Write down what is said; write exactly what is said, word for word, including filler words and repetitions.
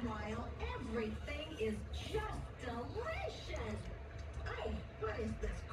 Meanwhile, everything is just delicious. Hey, what is this?